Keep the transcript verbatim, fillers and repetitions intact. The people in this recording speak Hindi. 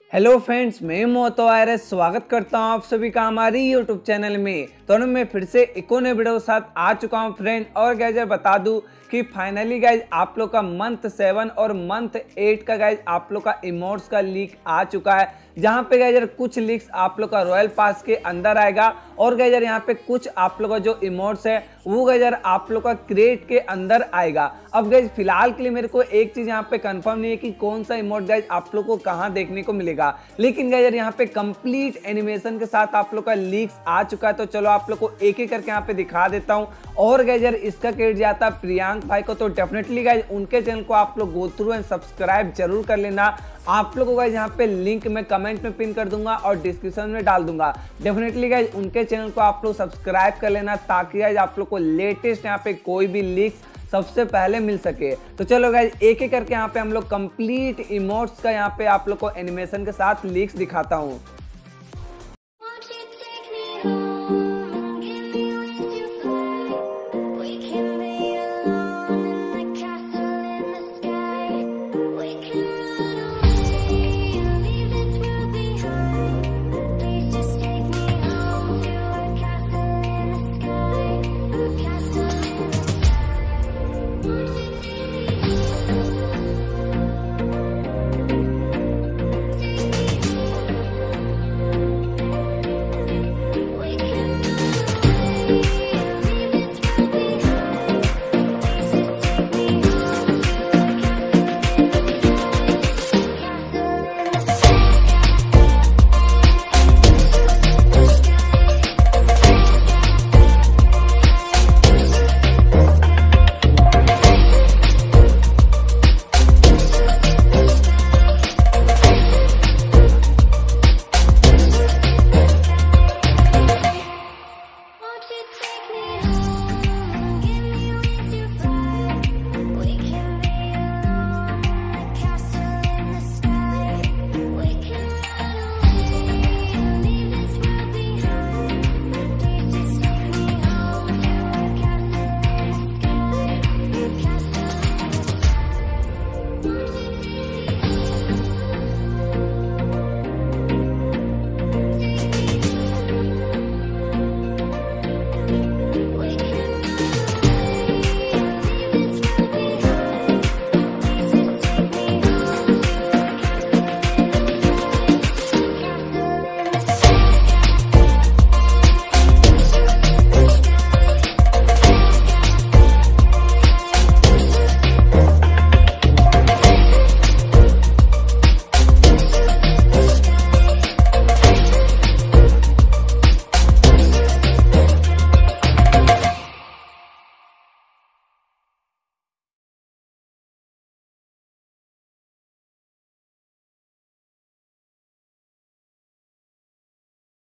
हेलो फ्रेंड्स, मैं मोतो वायरस स्वागत करता हूं आप सभी का हमारी यूट्यूब चैनल में। तो मैं फिर से एक और नए वीडियो के साथ आ चुका हूं फ्रेंड। और गाइज बता दूं कि फाइनली गाइज आप लोग का मंथ सेवन और मंथ एट का गाइज आप लोग का इमोट्स का लीक आ चुका है, जहां पे गाइज कुछ लीक्स आप लोग का रॉयल पास के अंदर आएगा और गाइज यहाँ पे कुछ आप लोग का जो इमोट्स है वो गाइज आप लोग का क्रेट के अंदर आएगा। अब गाइज फिलहाल के लिए मेरे को एक चीज यहाँ पे कंफर्म नहीं है कि कौन सा इमोट गाइज आप लोग को कहाँ देखने को मिलेगा, लेकिन गाइज यहाँ पे कंप्लीट एनिमेशन के साथ आप लोग का लीक्स आ चुका है। तो चलो आप लोग को एक एक करके यहाँ पे दिखा देता हूँ। और गाइज इसका क्रेडिट जाता है प्रियांक भाई को, तो डेफिनेटली गाइज उनके चैनल को आप लोग गो थ्रू एंड सब्सक्राइब जरूर कर लेना। आप लोगों को गाइज यहाँ पे लिंक मैं कमेंट में पिन कर दूंगा और डिस्क्रिप्शन में डाल दूंगा। डेफिनेटली गाइज उनके चैनल को आप लोग सब्सक्राइब कर लेना ताकि गाइज आप लोग को लेटेस्ट यहाँ पे कोई भी लीक्स सबसे पहले मिल सके। तो चलो गाइज एक एक करके यहाँ पे हम लोग कंप्लीट इमोट्स का यहाँ पे आप लोग को एनिमेशन के साथ लीक्स दिखाता हूँ।